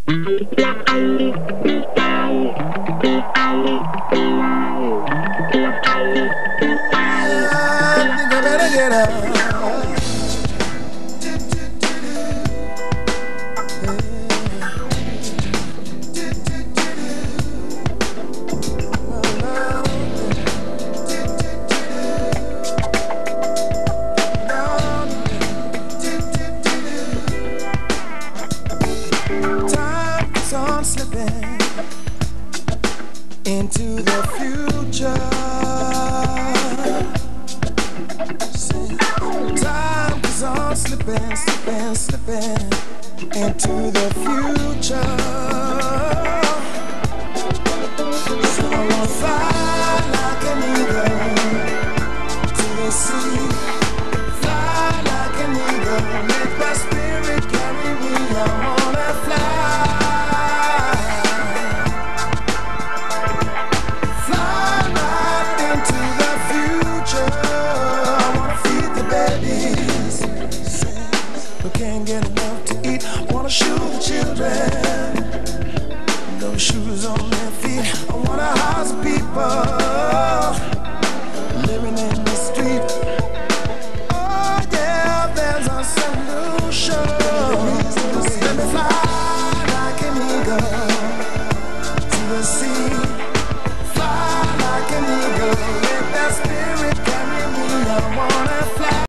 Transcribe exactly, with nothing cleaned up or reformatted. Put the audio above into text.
think I better get up. Time keeps on slipping into the future. Time keeps on slipping, slipping, slipping into the future. So I wanna fly like an eagle to the sea.